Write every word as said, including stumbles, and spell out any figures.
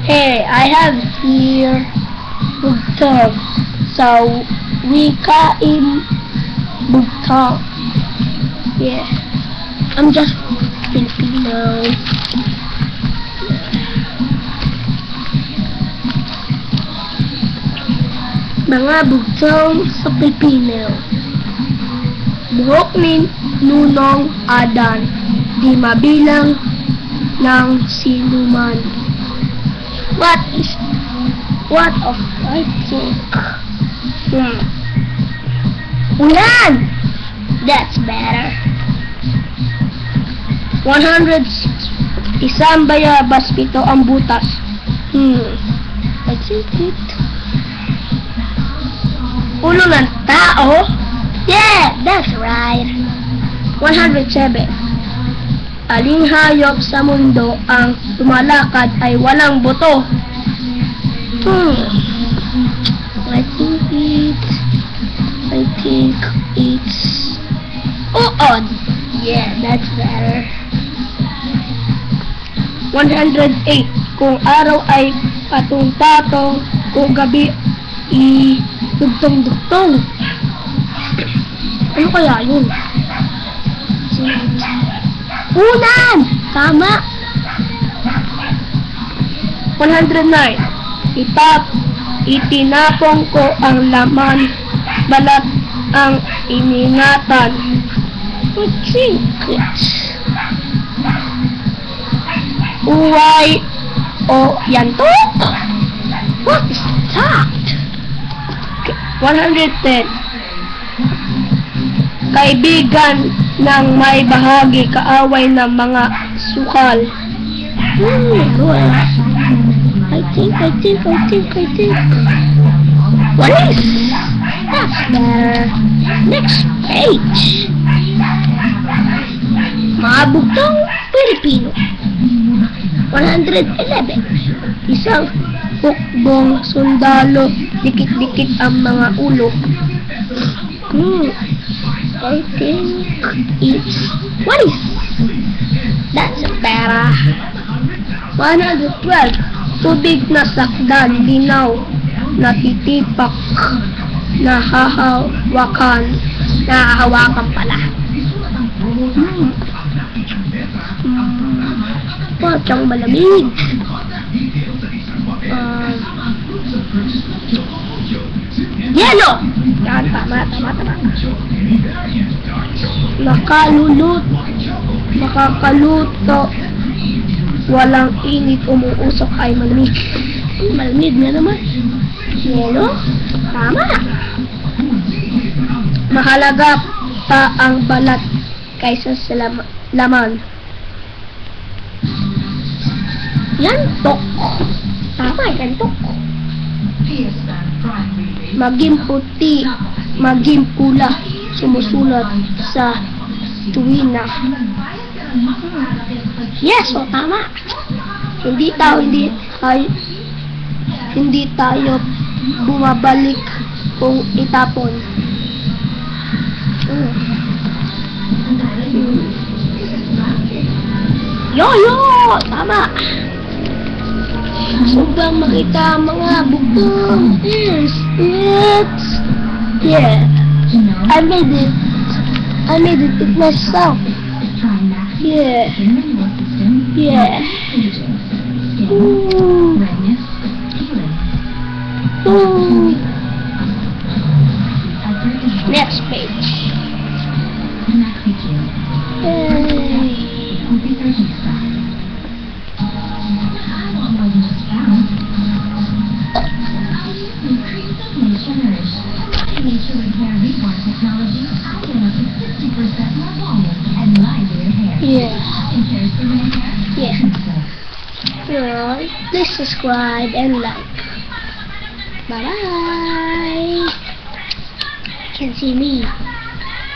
Hey, I have here bugtong. So, we kain bugtong. Yeah. I'm just Filipino. Mga bugtong sa Pilipino. Buhok ni Nunong Adan, di mabilang ng sinuman. What is, what of, I think, hmm. Ulan! That's better. one hundred six. Isang bayabas, pito ang butas. Hmm. I think it. Ulo ng tao? Yeah, that's right. one hundred seven. Aling hayop sa mundo ang lumalakad ay walang buto? Hmm. I think it's... I think it's... uod. Yeah, that's better. one hundred eight. Kung araw ay patong-patong, kung gabi i dugtong-dugtong. Ano kaya yun? Ulan! Tama! one hundred nine. Itap, itinapong ko ang laman, balat ang iningatan. I think it's... Uway o yantok? What is that? one hundred ten. Kaibigan ng may bahagi, kaaway ng mga sukal. Hmm, well, I think, I think, I think, I think. What is? That's better. Next page. Mga bugtong Pilipino. one hundred eleven. Isang hukbong sundalo, dikit-dikit ang mga ulo. Hmm. I think it's... What is? That's better. one hundred twelve. Tubig na sakdan, linaw, natitipak, nahahawakan, nahahawakan pala. Hmm. Hmm. Pachang malamig. Uh, yellow! Yan, tama, tama, tama. Nakalulut, nakakaluto, walang init, umuusok ay malamig. Malamig na naman. Yellow? Tama. Mahalaga pa ang balat kaysa sa lam laman. Yantok. Tama, yantok. Maging puti, maging pula, sumusulat sa tuwina. Yes, o tama. Hindi tayo, hindi tayo, hindi tayo bumabalik kung itapon. Hmm. Hmm. Yo-yo! Tama! Sobrang makita mga bugtong. Yes, it's... Yeah. I made it. I made it with myself. Yeah. Yeah. Ooh. Ooh. Next page. Hey. Yeah. Yeah. Yeah. Please subscribe and like. Bye bye. You can see me.